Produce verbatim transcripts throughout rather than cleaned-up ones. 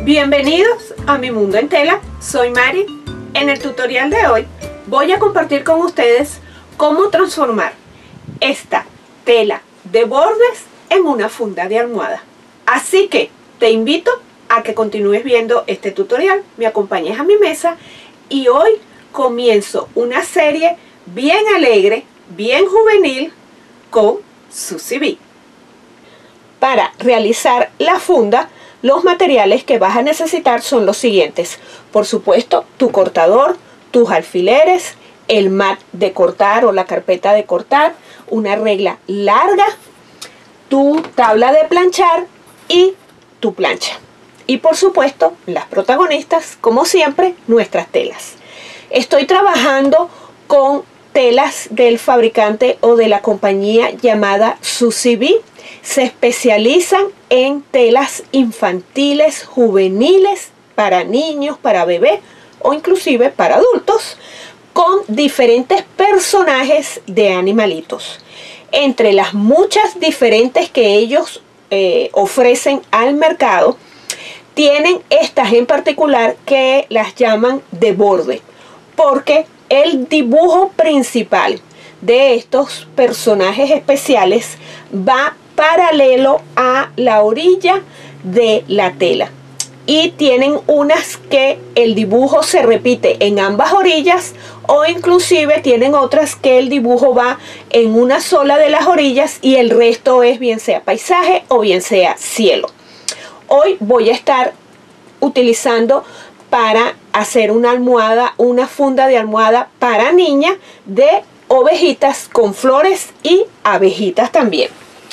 Bienvenidos a Mi Mundo en Tela, soy Mari. En el tutorial de hoy voy a compartir con ustedes cómo transformar esta tela de bordes en una funda de almohada. Así que te invito a que continúes viendo este tutorial, me acompañes a mi mesa y hoy comienzo una serie bien alegre, bien juvenil con Susie B. Para realizar la funda, los materiales que vas a necesitar son los siguientes. Por supuesto, tu cortador, tus alfileres, el mat de cortar o la carpeta de cortar, una regla larga, tu tabla de planchar y tu plancha. Y por supuesto, las protagonistas, como siempre, nuestras telas. Estoy trabajando con telas del fabricante o de la compañía llamada Susie B. Se especializan en telas infantiles, juveniles, para niños, para bebés o inclusive para adultos, con diferentes personajes de animalitos. Entre las muchas diferentes que ellos eh, ofrecen al mercado, tienen estas en particular que las llaman de borde, porque el dibujo principal de estos personajes especiales va paralelo a la orilla de la tela, y tienen unas que el dibujo se repite en ambas orillas, o inclusive tienen otras que el dibujo va en una sola de las orillas y el resto es bien sea paisaje o bien sea cielo. Hoy voy a estar utilizando para hacer una almohada, una funda de almohada para niña de ovejitas con flores y abejitas también.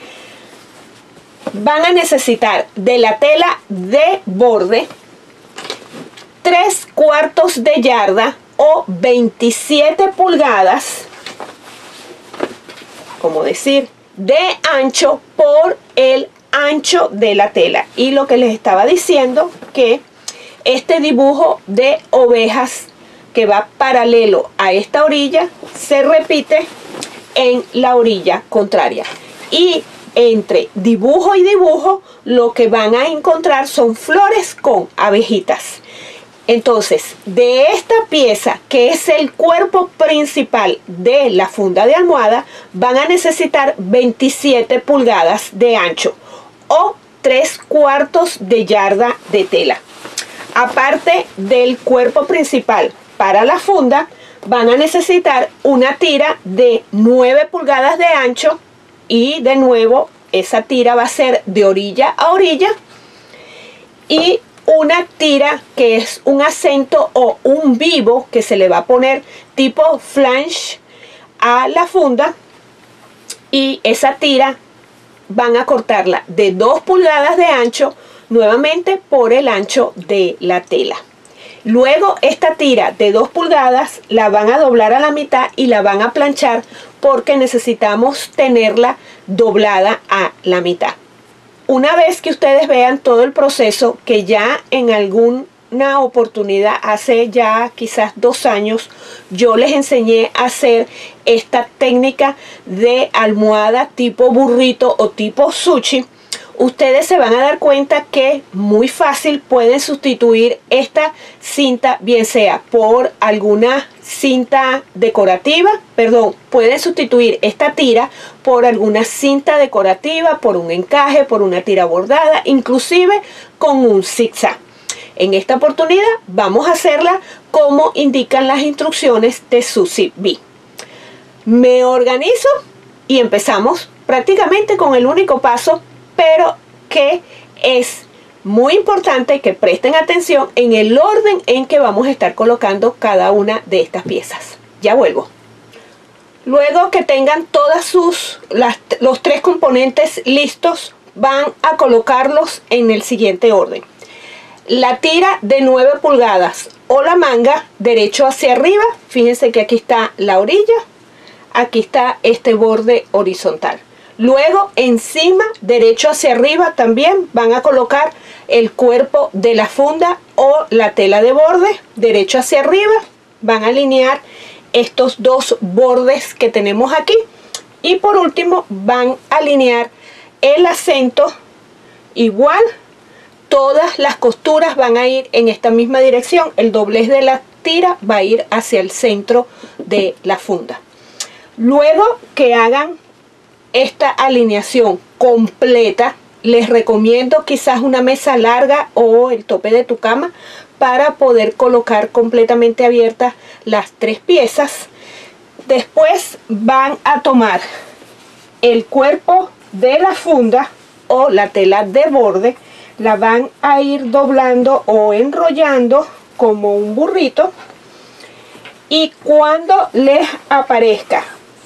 Van a necesitar de la tela de borde tres cuartos de yarda o veintisiete pulgadas, como decir, de ancho por el ancho de la tela. Y lo que les estaba diciendo, que este dibujo de ovejas que va paralelo a esta orilla se repite en la orilla contraria, y entre dibujo y dibujo lo que van a encontrar son flores con abejitas. Entonces, de esta pieza, que es el cuerpo principal de la funda de almohada, van a necesitar veintisiete pulgadas de ancho o tres cuartos de yarda de tela. Aparte del cuerpo principal para la funda, van a necesitar una tira de nueve pulgadas de ancho, y de nuevo esa tira va a ser de orilla a orilla, y una tira que es un acento o un vivo que se le va a poner tipo flange a la funda, y esa tira van a cortarla de dos pulgadas de ancho nuevamente por el ancho de la tela. Luego esta tira de dos pulgadas la van a doblar a la mitad y la van a planchar, porque necesitamos tenerla doblada a la mitad. Una vez que ustedes vean todo el proceso, que ya en alguna oportunidad hace ya quizás dos años yo les enseñé a hacer esta técnica de almohada tipo burrito o tipo sushi, ustedes se van a dar cuenta que muy fácil pueden sustituir esta cinta, bien sea por alguna cinta decorativa, perdón, pueden sustituir esta tira por alguna cinta decorativa, por un encaje, por una tira bordada, inclusive con un zigzag. En esta oportunidad vamos a hacerla como indican las instrucciones de Susie B. Me organizo y empezamos prácticamente con el único paso, pero que es muy importante que presten atención en el orden en que vamos a estar colocando cada una de estas piezas. Ya vuelvo. Luego que tengan todas sus las, los tres componentes listos, van a colocarlos en el siguiente orden. La tira de nueve pulgadas o la manga derecho hacia arriba. Fíjense que aquí está la orilla, aquí está este borde horizontal. Luego encima, derecho hacia arriba, también van a colocar el cuerpo de la funda o la tela de borde. Derecho hacia arriba, van a alinear estos dos bordes que tenemos aquí. Y por último van a alinear el acento igual todas las costuras van a ir en esta misma dirección. El doblez de la tira va a ir hacia el centro de la funda. Luego que hagan esta alineación completa, les recomiendo quizás una mesa larga o el tope de tu cama para poder colocar completamente abiertas las tres piezas. Después van a tomar el cuerpo de la funda o la tela de borde, la van a ir doblando o enrollando como un burrito, y cuando les aparezca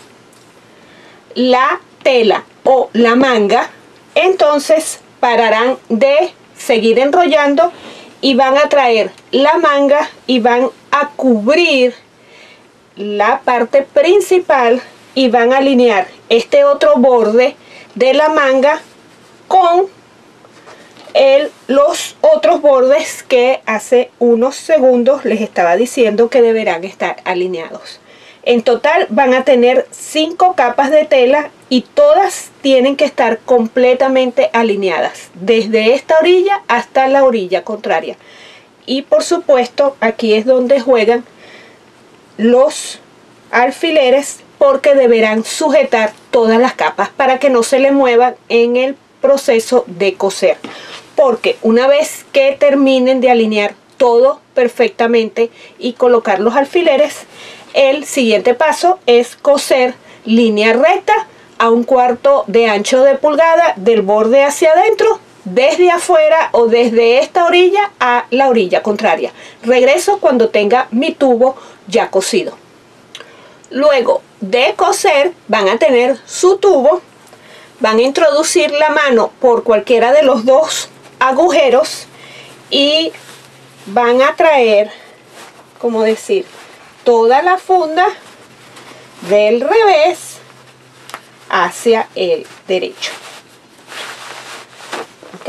la tela o la manga, entonces pararán de seguir enrollando y van a traer la manga y van a cubrir la parte principal y van a alinear este otro borde de la manga con el, los otros bordes que hace unos segundos les estaba diciendo que deberán estar alineados. En total van a tener cinco capas de tela y todas tienen que estar completamente alineadas, desde esta orilla hasta la orilla contraria. Y por supuesto aquí es donde juegan los alfileres, porque deberán sujetar todas las capas para que no se le muevan en el proceso de coser. Porque una vez que terminen de alinear todo perfectamente y colocar los alfileres, el siguiente paso es coser línea recta a un cuarto de ancho de pulgada del borde hacia adentro, desde afuera o desde esta orilla a la orilla contraria. Regreso cuando tenga mi tubo ya cosido. Luego de coser van a tener su tubo, van a introducir la mano por cualquiera de los dos agujeros y van a traer, como decir, toda la funda del revés hacia el derecho. ¿Ok?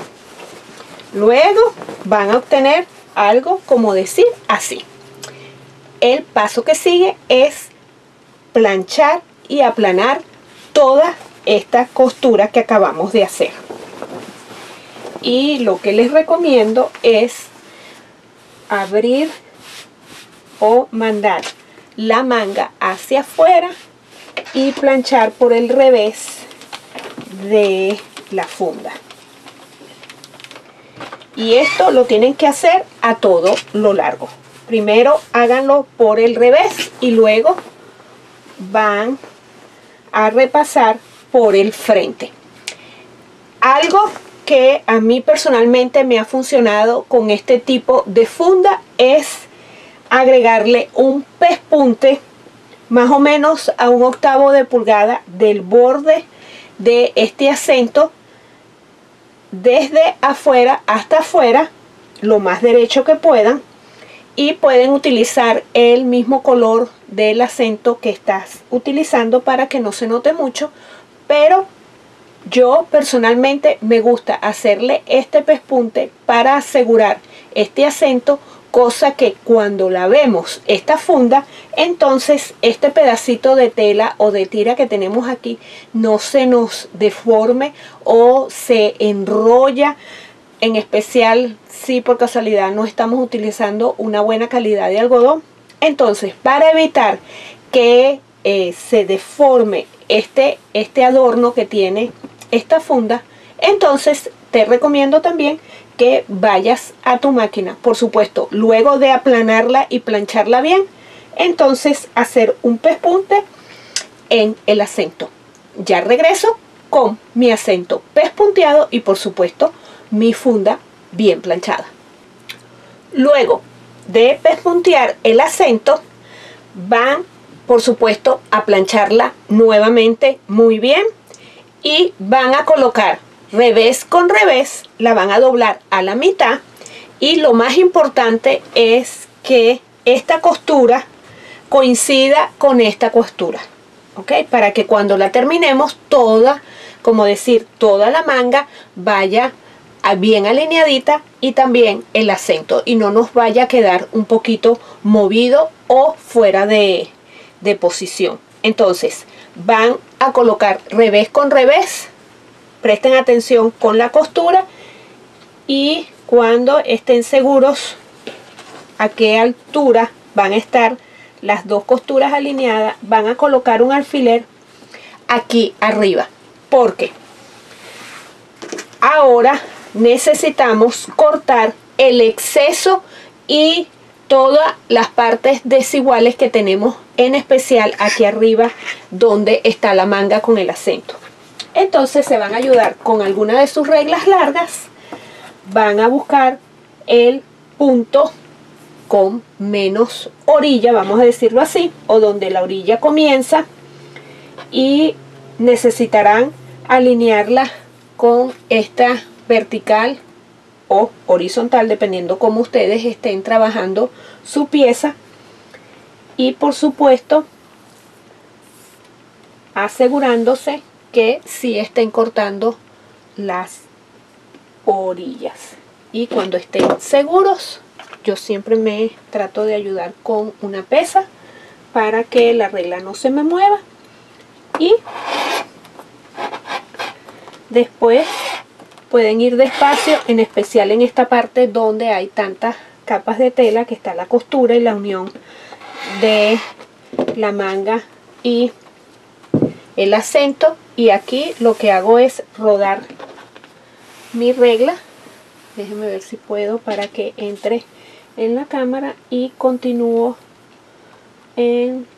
Luego van a obtener algo como decir así. El paso que sigue es planchar y aplanar toda esta costura que acabamos de hacer. Y lo que les recomiendo es abrir o mandar la manga hacia afuera y planchar por el revés de la funda. Y esto lo tienen que hacer a todo lo largo. Primero háganlo por el revés y luego van a repasar por el frente. Algo que a mí personalmente me ha funcionado con este tipo de funda es agregarle un pespunte más o menos a un octavo de pulgada del borde de este acento, desde afuera hasta afuera, lo más derecho que puedan, y pueden utilizar el mismo color del acento que estás utilizando para que no se note mucho, pero yo personalmente me gusta hacerle este pespunte para asegurar este acento, cosa que cuando la vemos esta funda, entonces este pedacito de tela o de tira que tenemos aquí no se nos deforme o se enrolla, en especial si por casualidad no estamos utilizando una buena calidad de algodón. Entonces, para evitar que eh, se deforme este, este adorno que tiene esta funda, entonces te recomiendo también que vayas a tu máquina, por supuesto, luego de aplanarla y plancharla bien, entonces hacer un pespunte en el acento. Ya regreso con mi acento pespunteado y por supuesto mi funda bien planchada. Luego de pespuntear el acento, van por supuesto a plancharla nuevamente muy bien y van a colocar revés con revés, la van a doblar a la mitad, y lo más importante es que esta costura coincida con esta costura, ¿ok? Para que cuando la terminemos toda, como decir, toda la manga vaya bien alineadita y también el acento, y no nos vaya a quedar un poquito movido o fuera de, de posición. Entonces van a colocar revés con revés, presten atención con la costura y cuando estén seguros a qué altura van a estar las dos costuras alineadas, van a colocar un alfiler aquí arriba, porque ahora necesitamos cortar el exceso y todas las partes desiguales que tenemos, en especial aquí arriba donde está la manga con el acento. Entonces se van a ayudar con alguna de sus reglas largas, van a buscar el punto con menos orilla, vamos a decirlo así, o donde la orilla comienza, y necesitarán alinearla con esta vertical o horizontal, dependiendo cómo ustedes estén trabajando su pieza, y por supuesto asegurándose que sí estén cortando las orillas. Y cuando estén seguros, yo siempre me trato de ayudar con una pesa para que la regla no se me mueva, y después pueden ir despacio, en especial en esta parte donde hay tantas capas de tela, que está la costura y la unión de la manga y el acento. Y aquí lo que hago es rodar mi regla, déjenme ver si puedo para que entre en la cámara, y continúo en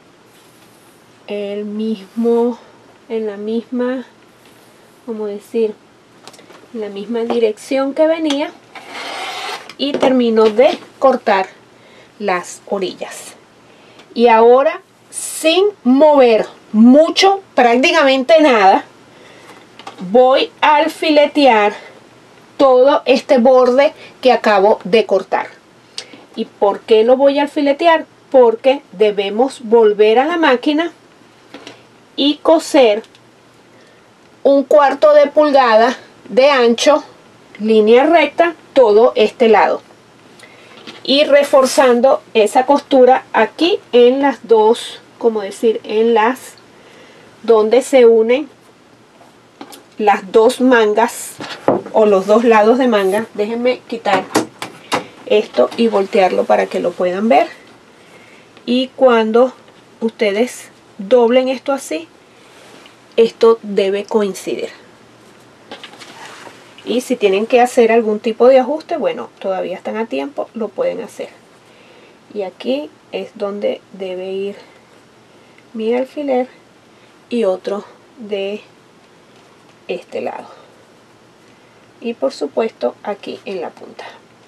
el mismo en la misma como decir en la misma dirección que venía, y termino de cortar las orillas. Y ahora, sin mover mucho, prácticamente nada, voy a alfiletear todo este borde que acabo de cortar. ¿Y por qué lo voy a alfiletear? Porque debemos volver a la máquina y coser un cuarto de pulgada de ancho, línea recta, todo este lado, y reforzando esa costura aquí en las dos, como decir, en las donde se unen las dos mangas o los dos lados de manga. Déjenme quitar esto y voltearlo para que lo puedan ver. Y cuando ustedes doblen esto así, esto debe coincidir. Y si tienen que hacer algún tipo de ajuste, bueno, todavía están a tiempo, lo pueden hacer. Y aquí es donde debe ir mi alfiler, y otro de este lado, y por supuesto aquí en la punta.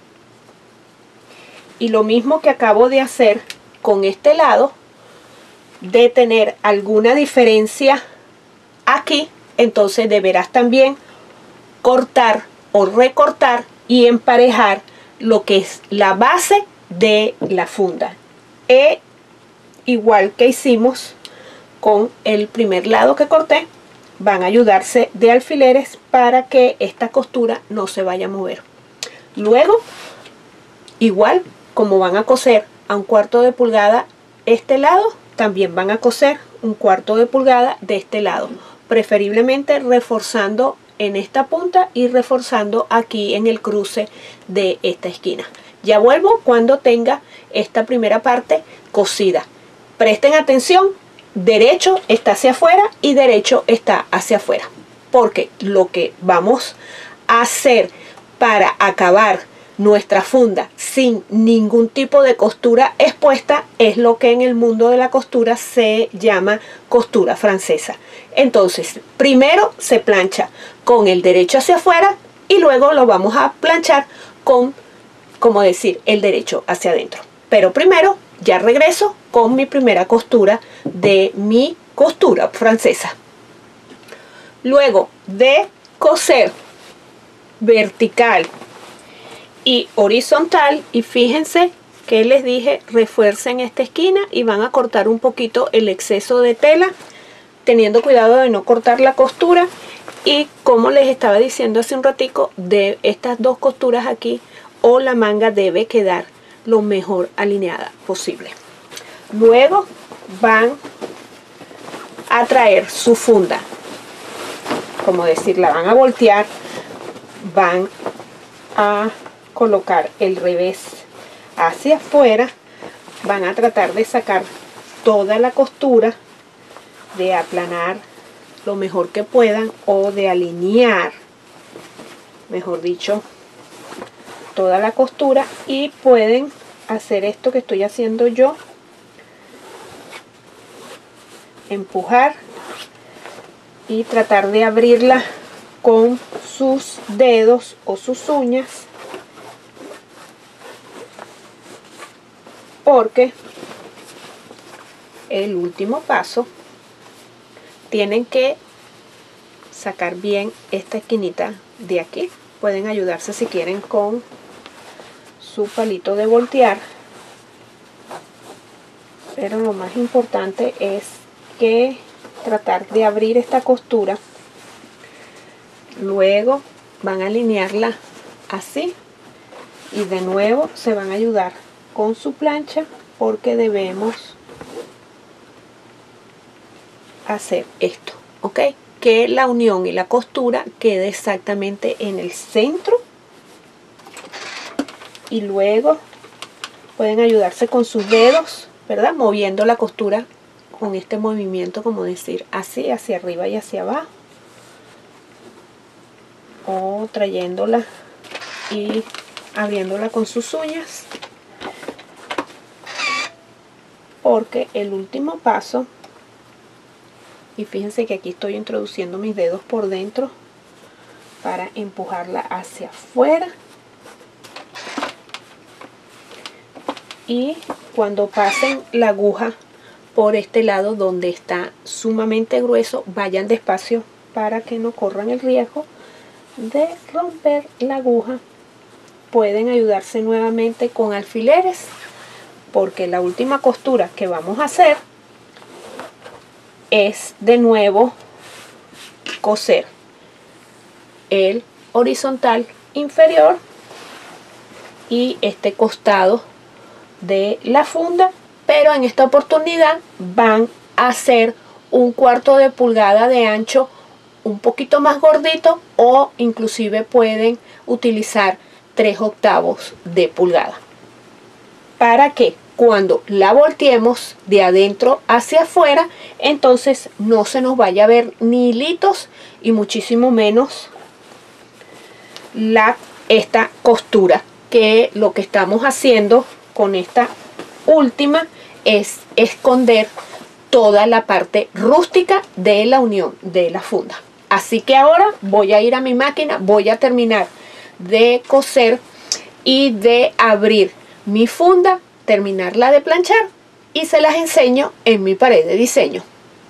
Y lo mismo que acabo de hacer con este lado, de tener alguna diferencia aquí, entonces deberás también cortar o recortar y emparejar lo que es la base de la funda, e igual que hicimos con el primer lado que corté, van a ayudarse de alfileres para que esta costura no se vaya a mover. Luego, igual como van a coser a un cuarto de pulgada este lado, también van a coser un cuarto de pulgada de este lado, preferiblemente reforzando en esta punta y reforzando aquí en el cruce de esta esquina. Ya vuelvo cuando tenga esta primera parte cosida. Presten atención, derecho está hacia afuera y derecho está hacia afuera, porque lo que vamos a hacer para acabar nuestra funda sin ningún tipo de costura expuesta es lo que en el mundo de la costura se llama costura francesa. Entonces, primero se plancha con el derecho hacia afuera y luego lo vamos a planchar con, como decir, el derecho hacia adentro. Pero primero ya regreso con mi primera costura de mi costura francesa. Luego de coser vertical y horizontal, y fíjense que les dije, refuercen esta esquina y van a cortar un poquito el exceso de tela, teniendo cuidado de no cortar la costura. Y como les estaba diciendo hace un ratico, de estas dos costuras aquí, o la manga debe quedar lo mejor alineada posible. Luego van a traer su funda, como decir, la van a voltear, van a colocar el revés hacia afuera, van a tratar de sacar toda la costura, de aplanar lo mejor que puedan o de alinear, mejor dicho, toda la costura, y pueden hacer esto que estoy haciendo yo, empujar y tratar de abrirla con sus dedos o sus uñas, porque el último paso tienen que sacar bien esta esquinita de aquí. Pueden ayudarse si quieren con su palito de voltear, pero lo más importante es que tratar de abrir esta costura. Luego van a alinearla así y de nuevo se van a ayudar con su plancha, porque debemos hacer esto, ok, que la unión y la costura quede exactamente en el centro. Y luego pueden ayudarse con sus dedos, ¿verdad? Moviendo la costura con este movimiento, como decir así, hacia arriba y hacia abajo, o trayéndola y abriéndola con sus uñas, porque el último paso, y fíjense que aquí estoy introduciendo mis dedos por dentro para empujarla hacia afuera, y cuando pasen la aguja por este lado donde está sumamente grueso, vayan despacio para que no corran el riesgo de romper la aguja. Pueden ayudarse nuevamente con alfileres, porque la última costura que vamos a hacer es de nuevo coser el horizontal inferior y este costado de la funda, pero en esta oportunidad van a hacer un cuarto de pulgada de ancho, un poquito más gordito, o inclusive pueden utilizar tres octavos de pulgada, para que cuando la volteemos de adentro hacia afuera, entonces no se nos vaya a ver ni hilitos y muchísimo menos la, esta costura, que lo que estamos haciendo con esta última es esconder toda la parte rústica de la unión de la funda. Así que ahora voy a ir a mi máquina, voy a terminar de coser y de abrir mi funda, terminarla de planchar, y se las enseño en mi pared de diseño.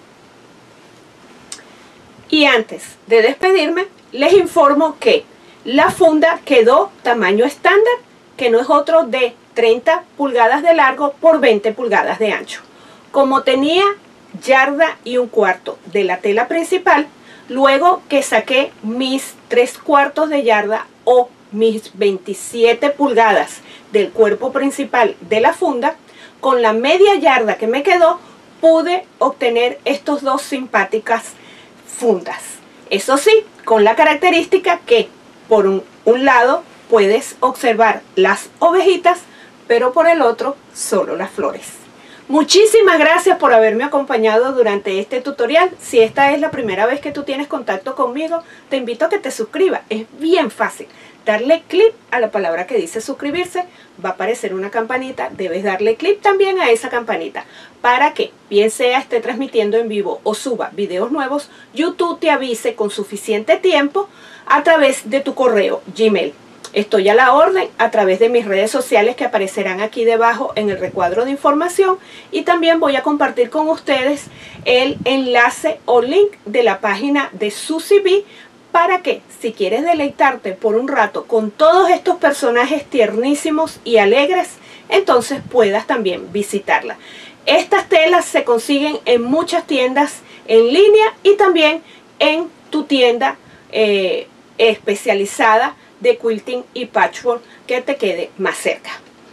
Y antes de despedirme, les informo que la funda quedó tamaño estándar, que no es otro de treinta pulgadas de largo por veinte pulgadas de ancho. Como tenía yarda y un cuarto de la tela principal, luego que saqué mis tres cuartos de yarda o mis veintisiete pulgadas del cuerpo principal de la funda, con la media yarda que me quedó, pude obtener estos dos simpáticas fundas. Eso sí, con la característica que por un, un lado puedes observar las ovejitas, pero por el otro solo las flores. Muchísimas gracias por haberme acompañado durante este tutorial. Si esta es la primera vez que tú tienes contacto conmigo, te invito a que te suscribas. Es bien fácil. Darle clic a la palabra que dice suscribirse, va a aparecer una campanita, debes darle clic también a esa campanita para que, bien sea esté transmitiendo en vivo o suba videos nuevos, YouTube te avise con suficiente tiempo a través de tu correo Gmail. Estoy a la orden a través de mis redes sociales que aparecerán aquí debajo en el recuadro de información, y también voy a compartir con ustedes el enlace o link de la página de Suzy Bee, para que si quieres deleitarte por un rato con todos estos personajes tiernísimos y alegres, entonces puedas también visitarla. Estas telas se consiguen en muchas tiendas en línea y también en tu tienda eh, especializada de quilting y patchwork que te quede más cerca.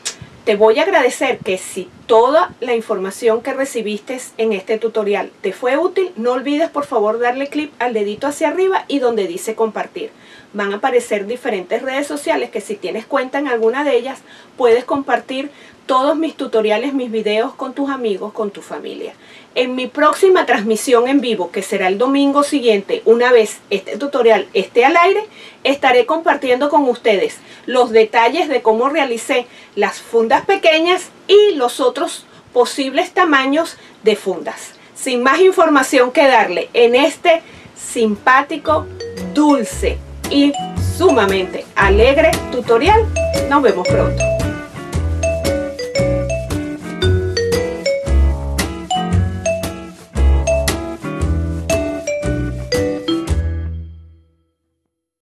te voy a agradecer que si toda la información que recibiste en este tutorial te fue útil, no olvides por favor darle clic al dedito hacia arriba y donde dice compartir. Van a aparecer diferentes redes sociales que si tienes cuenta en alguna de ellas, puedes compartir todos mis tutoriales, mis videos con tus amigos, con tu familia. En mi próxima transmisión en vivo, que será el domingo siguiente, una vez este tutorial esté al aire, estaré compartiendo con ustedes los detalles de cómo realicé las fundas pequeñas y los otros posibles tamaños de fundas. Sin más información que darle en este simpático, dulce y sumamente alegre tutorial, nos vemos pronto.